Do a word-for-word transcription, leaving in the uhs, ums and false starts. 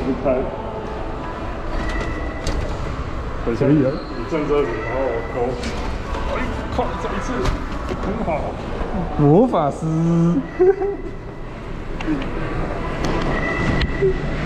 不开。等一下，你站这里，然后我勾。哎，快，再一次，很好。魔法师。